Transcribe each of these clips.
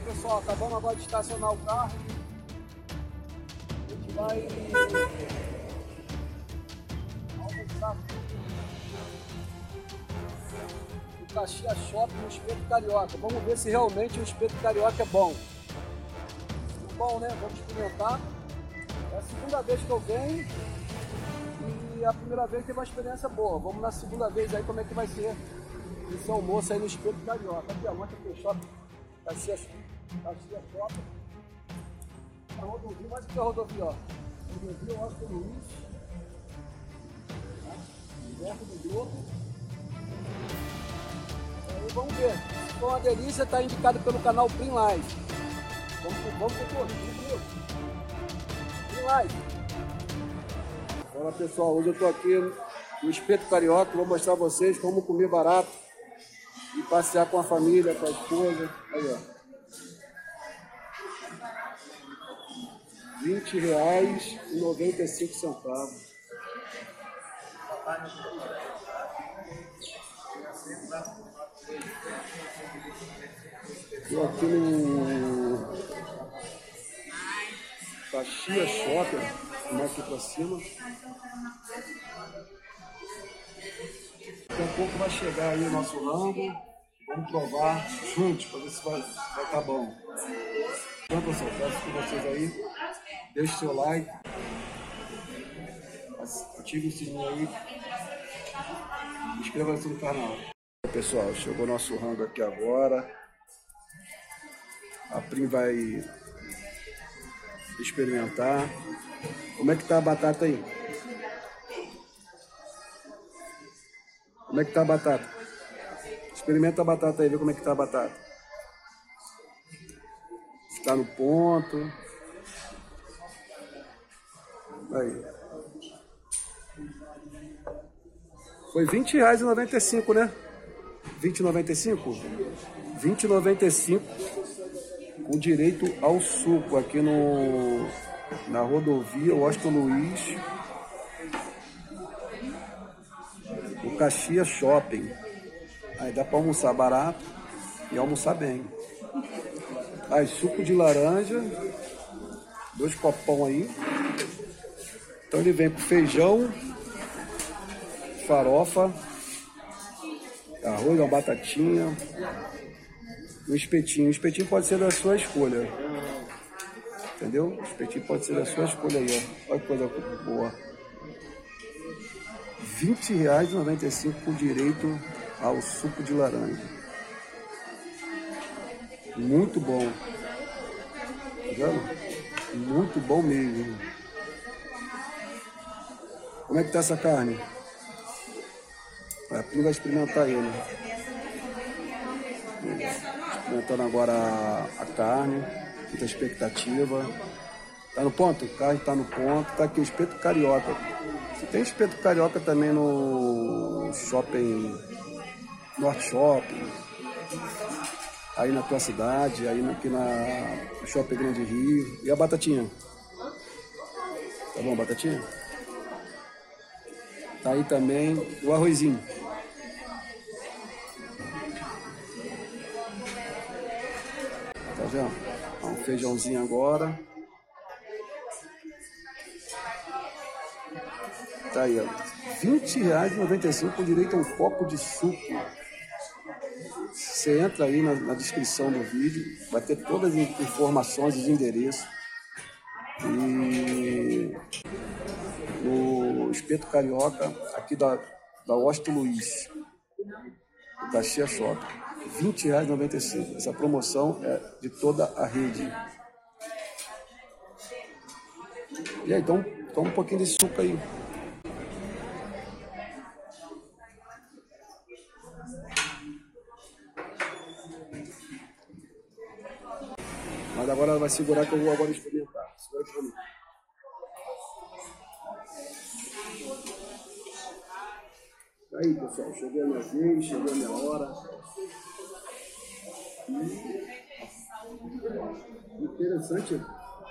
pessoal, acabamos agora de estacionar o carro. A gente vai almoçar no Caxias Shopping, no Espeto Carioca. Vamos ver se realmente o Espeto Carioca é bom. É bom, né? Vamos experimentar. É a segunda vez que eu venho e a primeira vez teve uma experiência boa. Vamos na segunda vez aí como é que vai ser esse almoço aí no Espeto Carioca. Aqui, ó, mostra aqui o shopping. Caxias Shopping. A rodovia, mais que a rodovia, ó. Rodovia Oscar Luiz. Perto do Globo. Aí vamos ver. Se for uma delícia, está indicado pelo canal Prim Live. Vamos por Prim Live. Olá pessoal, hoje eu estou aqui no Espeto Carioca. Vou mostrar a vocês como comer barato e passear com a família, com a esposa. Aí, ó. R$20,95. Estou aqui no Caxias Shopping, mais aqui para cima. Daqui a pouco vai chegar aí o nosso rango. Vamos provar juntos para ver se vai estar bom. Então, pessoal, peço que vocês aí deixem seu like, ative o sininho aí, inscreva-se no canal. Pessoal, chegou nosso rango aqui agora. A Prim vai experimentar. Como é que tá a batata aí? Como é que tá a batata? Experimenta a batata aí, vê como é que tá a batata. Está no ponto. Aí. Foi R$20,95, né? R$20,95? R$20,95 com direito ao suco aqui na rodovia Oscar Luiz, o Caxias Shopping. Aí dá para almoçar barato e almoçar bem. Aí, suco de laranja, 2 copão aí. Então ele vem com feijão, farofa, arroz, uma batatinha, um espetinho. O espetinho pode ser da sua escolha. Entendeu? O espetinho pode ser da sua escolha aí, ó. Olha que coisa boa. R$20,95 com direito ao suco de laranja. Muito bom. Tá vendo? Muito bom mesmo. Como é que tá essa carne? A Prim vai experimentar ele. Experimentando agora a carne. Muita expectativa. Tá no ponto? A carne tá no ponto. Tá aqui o Espeto Carioca. Você tem Espeto Carioca também no Shopping Norte Shopping. Aí na tua cidade, aí aqui na Shopping Grande Rio. E a batatinha? Tá bom, batatinha? Tá aí também o arrozinho. Tá vendo? Um feijãozinho agora. Tá aí, ó. R$20,95 com direito a um copo de suco. Você entra aí na descrição do vídeo, vai ter todas as informações, os endereços. E no Espeto Carioca, aqui da Oscar Luiz, do Caxias Shopping, R$20,95. Essa promoção é de toda a rede. E aí, então, toma um pouquinho desse suco aí. Mas agora ela vai segurar que eu vou agora experimentar. Segura aqui pra mim. Aí, pessoal, chegou a minha vez, chegou a minha hora. E interessante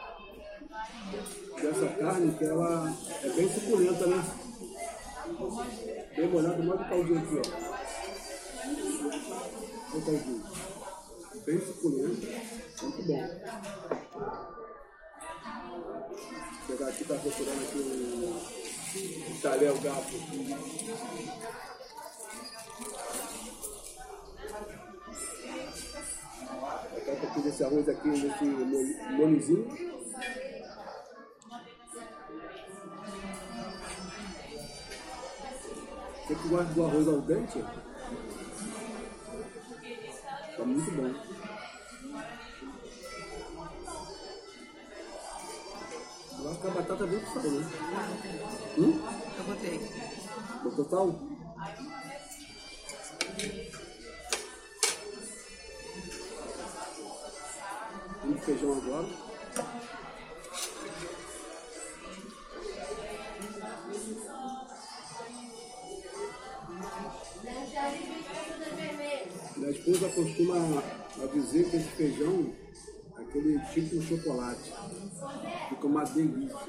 dessa carne que ela é bem suculenta, né? Dê uma olhada, mais o caldinho aqui, ó. Olha o caldinho. bem suculento, muito bom. Vou pegar aqui, tá procurando aqui o talher, o gato. Vou botar um pouquinho desse arroz aqui, nesse molhozinho. Você que gosta do arroz al dente, tá muito bom. Eu acho que a batata veio com sal, né? Eu botei. Botou sal? Vamos feijão agora. Minha esposa costuma dizer que esse feijão é aquele tipo de chocolate. Fica uma delícia.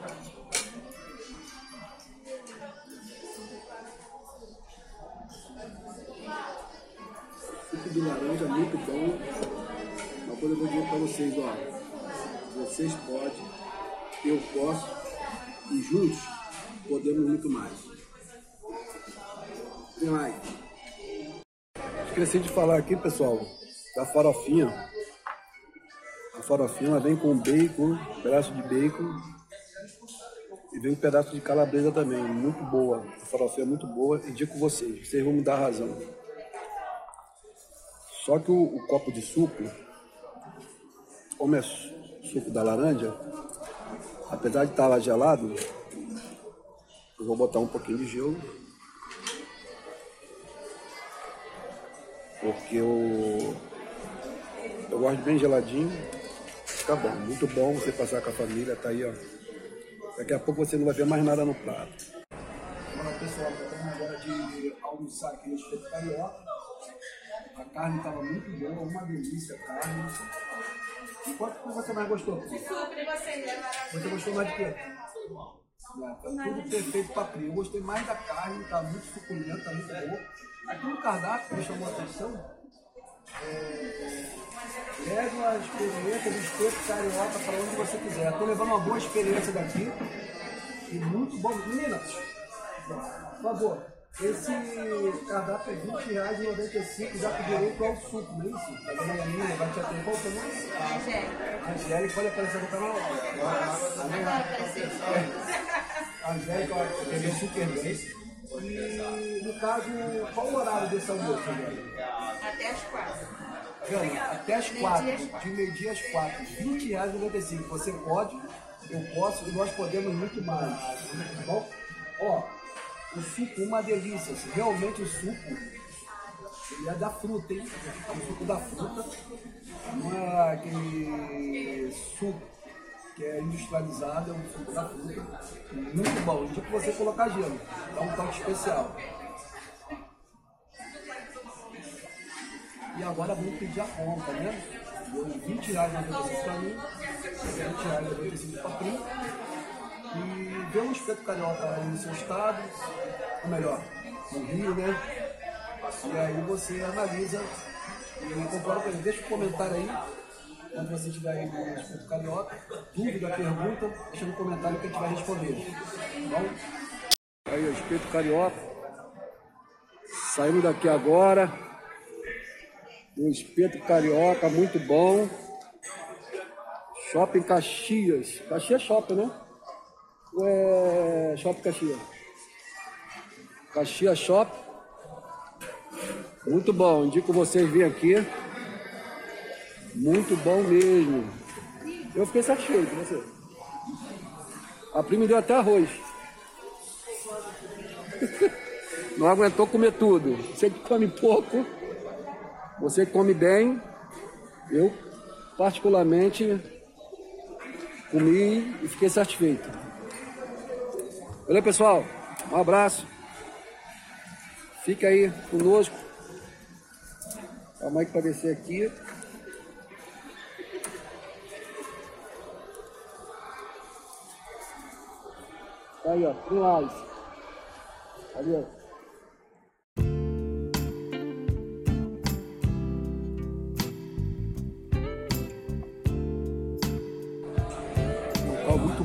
Suco de laranja é muito bom. Uma coisa eu vou dizer para vocês, ó. Vocês podem, eu posso e juntos podemos muito mais. Tem mais. Esqueci de falar aqui, pessoal, da farofinha. A farofinha ela vem com bacon, um pedaço de bacon e vem um pedaço de calabresa também, muito boa. A farofinha é muito boa e digo com vocês vão me dar razão. Só que o copo de suco, como é suco da laranja, apesar de estar gelado, eu vou botar um pouquinho de gelo. Porque eu gosto bem geladinho. Tá bom, muito bom você passar com a família, tá aí, ó. Daqui a pouco você não vai ver mais nada no prato. Olá pessoal, estamos agora de almoçar aqui no Espeto Carioca. A carne estava muito boa, uma delícia a carne. E qual que você mais gostou? De supre, Você gostou mais de quê? Tudo perfeito para cria. Eu gostei mais da carne, tá muito suculenta, tá muito boa. Aqui no cardápio me chamou a atenção. Leve a experiência do Espeto Carioca para onde você quiser. Estou levando uma boa experiência daqui. E muito bom. Meninas, por favor, esse cardápio é R$20,95. Já com direito ao suco, não é isso? A dona Nina vai te atender. Qual o seu nome? Angélica, pode aparecer no canal? A Angélica, que é super bem. E, no caso, qual o horário desse almoço, Angélica? Até as 4. Até as 4, de meio-dia às 4, R$20,95. Você pode, eu posso e nós podemos muito mais. Tá bom? Ó, o suco, uma delícia. Realmente o suco, ele é da fruta, hein? É o suco da fruta. Não é aquele suco que é industrializado, é um suco da fruta. Muito bom. Indico que você colocar gelo. Dá um toque especial. E agora vamos pedir a conta, né? R$20,95 para mim, R$20,95 para Pri. E vê um Espeto Carioca aí no seu estado, ou melhor, no Rio, né? E aí você analisa e concorda com ele. Deixa um comentário aí, quando você estiver aí no Espeto Carioca, dúvida, pergunta, deixa no comentário que a gente vai responder. Tá bom? Aí o Espeto Carioca, saindo daqui agora. Um Espeto Carioca, muito bom. Shopping Caxias. Caxias Shopping, né? Ou é Shopping Caxias? Caxias Shopping. Muito bom. Indico vocês virem aqui. Muito bom mesmo. Eu fiquei satisfeito, você. A prima deu até arroz. Não aguentou comer tudo. Você que come pouco. Você come bem, eu particularmente comi e fiquei satisfeito. Valeu, pessoal. Um abraço. Fica aí conosco. Calma aí que para descer aqui. Tá aí, ó. R$1. Valeu.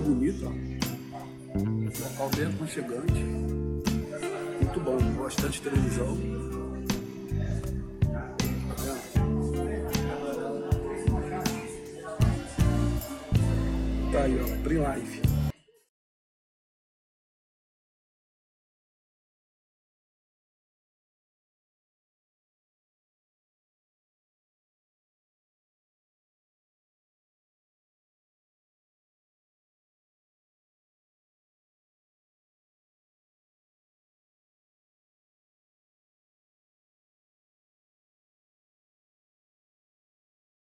bonito, ó. Local bem aconchegante. Muito bom, bastante televisão. Tá aí, ó, Prim Live.